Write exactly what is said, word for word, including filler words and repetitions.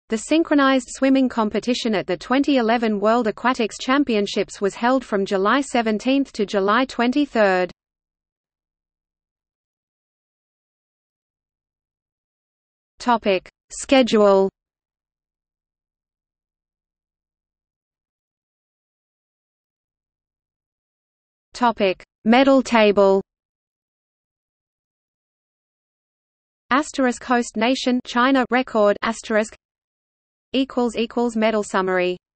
The synchronized swimming competition at the twenty eleven World Aquatics Championships was held from July seventeenth to July twenty-third. Topic: Schedule. Topic: Medal table. Asterisk host nation China record asterisk equals equals medal summary.